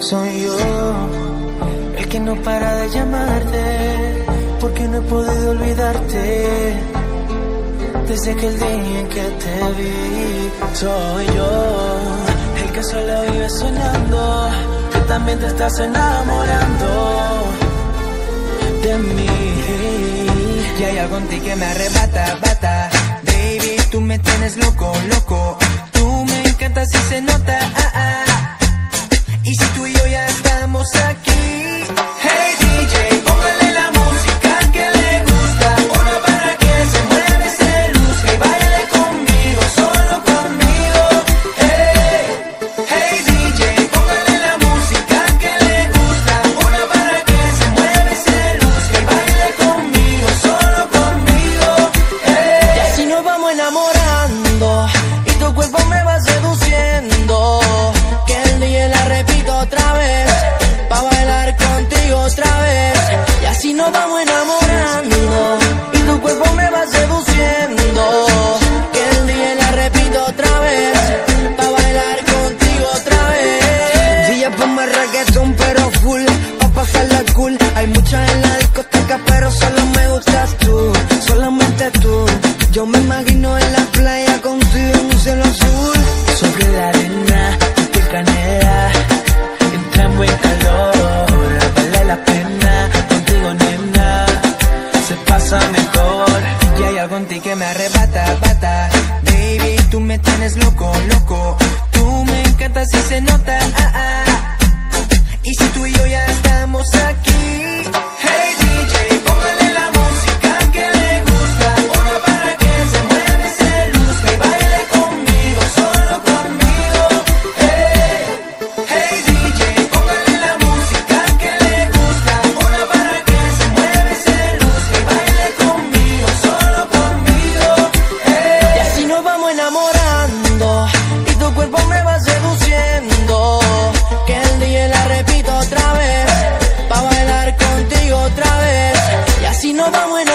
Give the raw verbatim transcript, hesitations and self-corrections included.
Soy yo el que no para de llamarte, porque no he podido olvidarte desde aquel día en que te vi. Soy yo el que solo vive soñando que también te estás enamorando de mí. Y hay algo en ti que me arrebata, bata. Baby, tú me tienes loco, loco. Tú me encantas y se nota, ah, ah. Y si tú y yo ya estamos aquí, hey D J, póngale la música que le gusta, una para que se mueve, se luzca y baile conmigo, solo conmigo. Hey, hey D J, póngale la música que le gusta, una para que se mueve, se luzca y baile conmigo, solo conmigo. Hey. Y así nos vamos enamorando y tu cuerpo me va seduciendo, que el día la repito otra vez, pa' bailar contigo otra vez. Y así nos vamos enamorando y tu cuerpo me va seduciendo, que el día la repito otra vez, pa' bailar contigo otra vez. Día ponme reggaetón pero full, pa' pasarla cool. Hay muchas en la discoteca pero solo me gustas tú, solamente tú. Yo me imagino en la playa contigo en un cielo azul. Sobre la arena, tu canela, entramos en calor, vale la pena, contigo nena, se pasa mejor. Y hay algo en ti que me arrebata, bata. Baby, tú me tienes loco, loco. Tú me encantas y se nota, ah, ah. Y si tú y yo ya estamos aquí, hey D J, póngale la música que le gusta, una para que se mueve, se luzca y baile conmigo, solo conmigo. Hey, hey D J, póngale la música que le gusta, una para que se mueve, se luzca y baile conmigo, solo conmigo. Hey. Y así nos vamos enamorando y tu cuerpo me va seduciendo, que el día la repito otra vez, pa' bailar contigo otra vez. Y así nos vamos enamorando.